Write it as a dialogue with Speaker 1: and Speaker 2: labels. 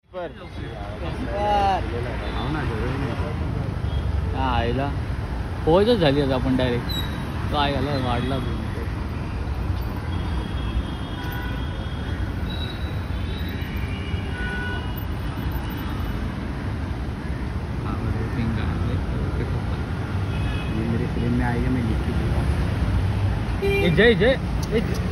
Speaker 1: आईला पोहोचच झाली आता आपण डायरेक्ट काय झालं वाढला मेरे फिल्म में आएगा मैं लिख के दूंगा जय जय